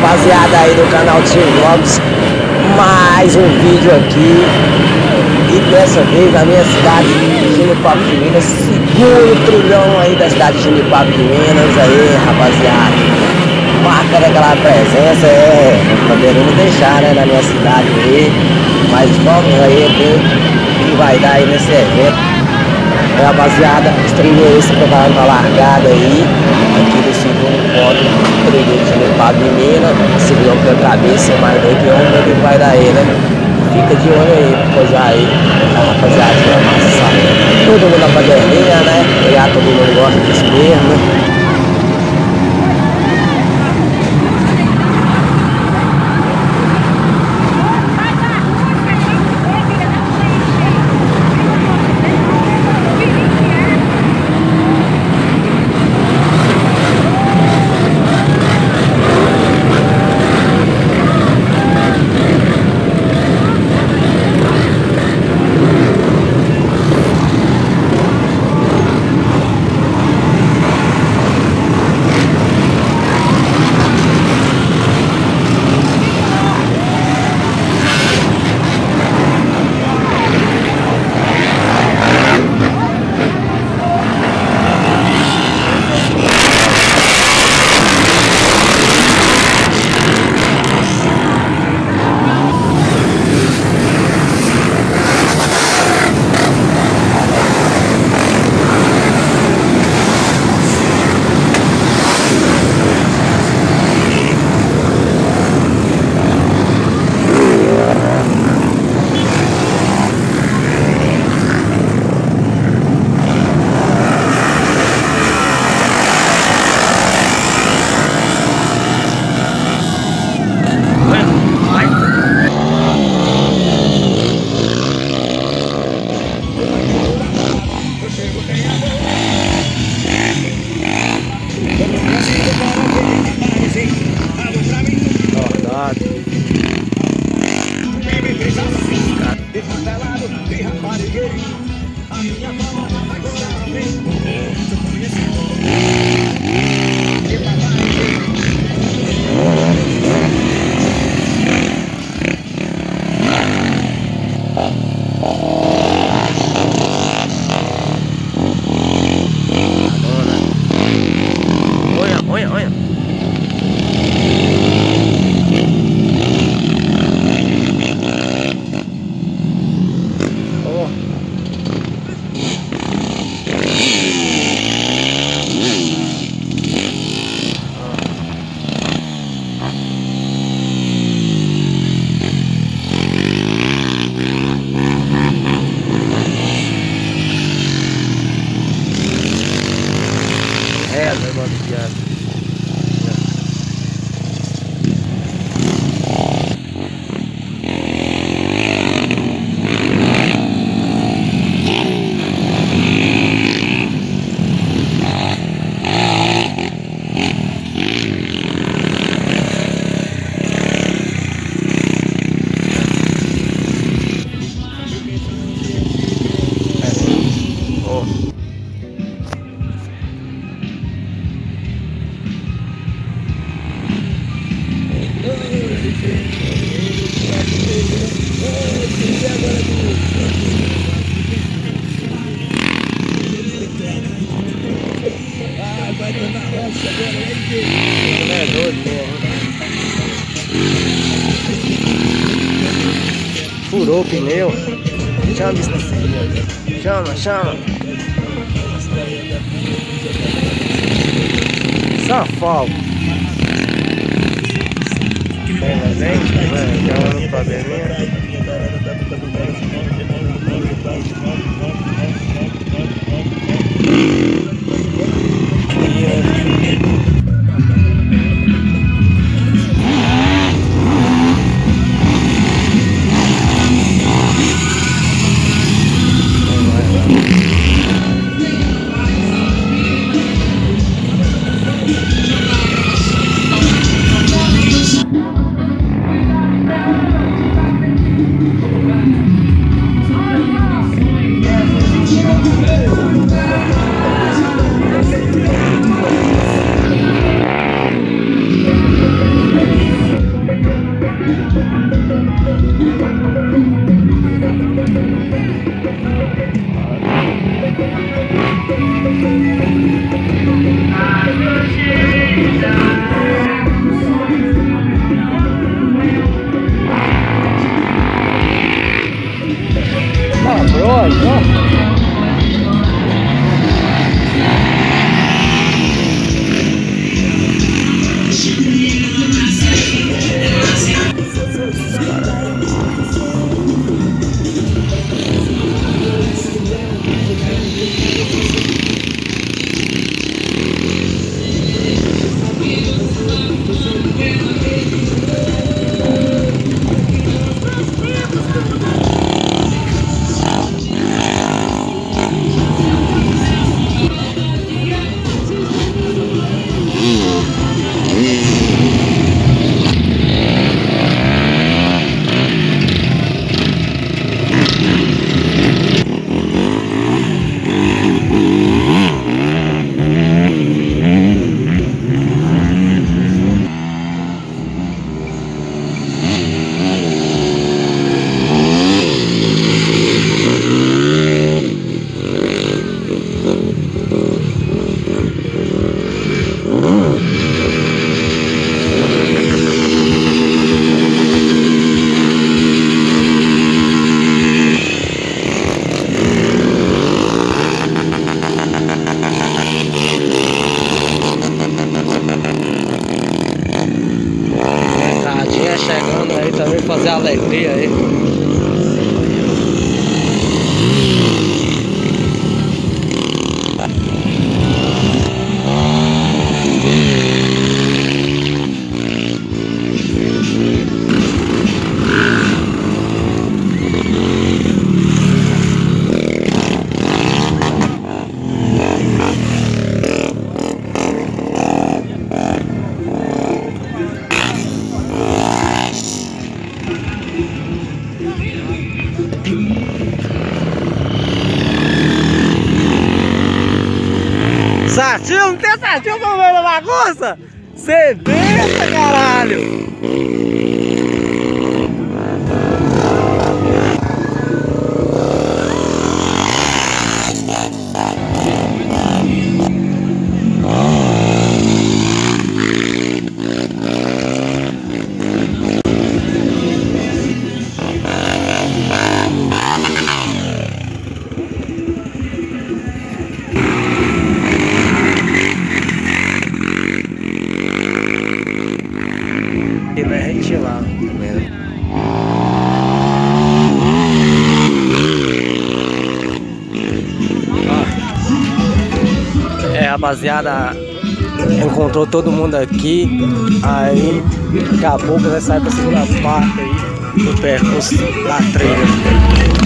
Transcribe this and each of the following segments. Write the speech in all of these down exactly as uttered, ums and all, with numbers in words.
rapaziada aí do canal Tio Vlogs, mais um vídeo aqui. E dessa vez na minha cidade de Genipapo de Minas, segundo trilhão aí da cidade de Genipapo de Minas. Aí, rapaziada, marca aquela presença, é, não poderíamos deixar, né, na minha cidade aí. Mas vamos aí ver o que vai dar aí nesse evento. É, rapaziada, os trilheiros se preparando pra largada aí, aqui do segundo ponto do trilheiro de Genipapo de Minas. Segurou pela cabeça, mas daqui vamos ver o que vai dar aí, né? Fica de olho aí, pois aí, a rapaziada vai passar todo mundo na paderninha, né? E a todo mundo gosta disso mesmo, né? Furou o pneu. Chama isso assim. Chama, chama. Safado. Vem, mas vem, vem, já no probleminha. Fazer alegria aí. Sartinho, não tem sartinho no meio da bagunça? Cê besta, caralho! Ele vai retirar, tá vendo? É, rapaziada, encontrou todo mundo aqui. Aí daqui a pouco vai sair pra segunda parte aí do percurso da trilha.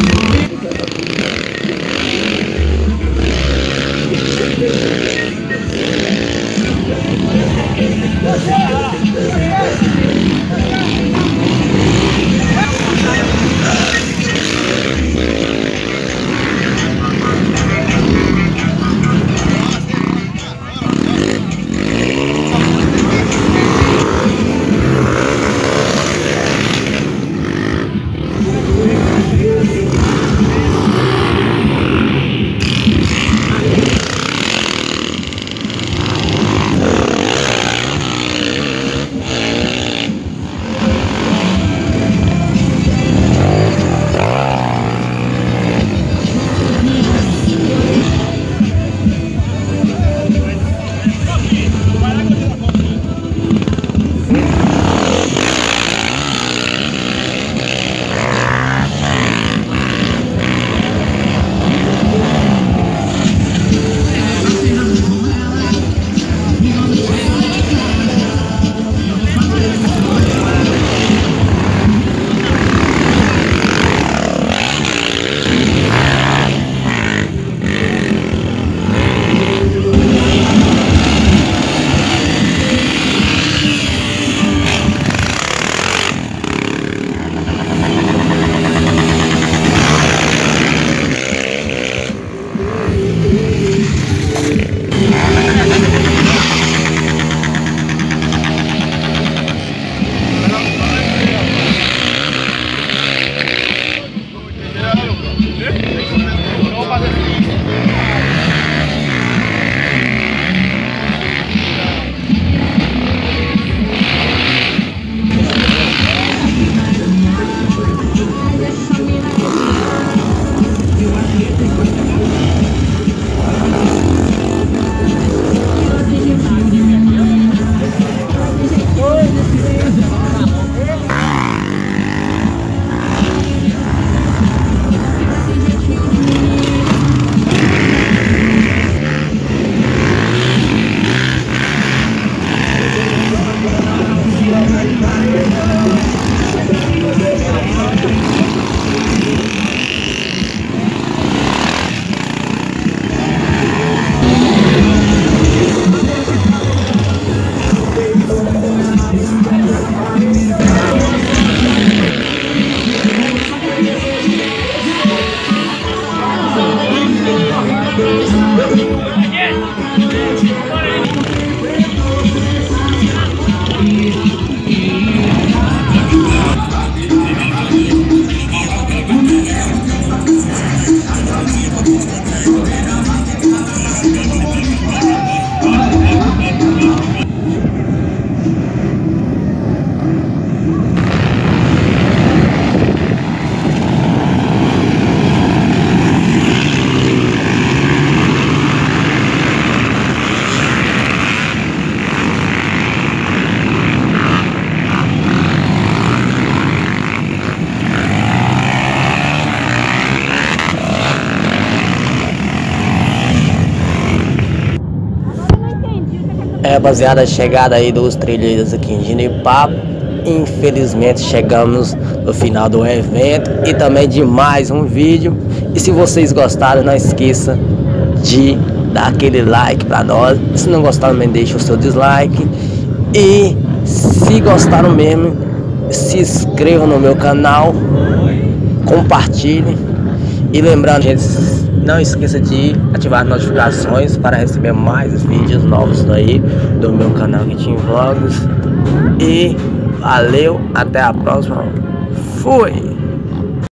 É, rapaziada, a chegada aí dos trilheiros aqui em Jenipapo. Infelizmente chegamos no final do evento e também de mais um vídeo. E se vocês gostaram, não esqueça de dar aquele like pra nós. Se não gostaram, também deixa o seu dislike. E se gostaram mesmo, se inscrevam no meu canal, compartilhem. E lembrando, gente, não esqueça de ativar as notificações para receber mais vídeos novos aí do meu canal Kitin Vlogs. E valeu, até a próxima. Fui!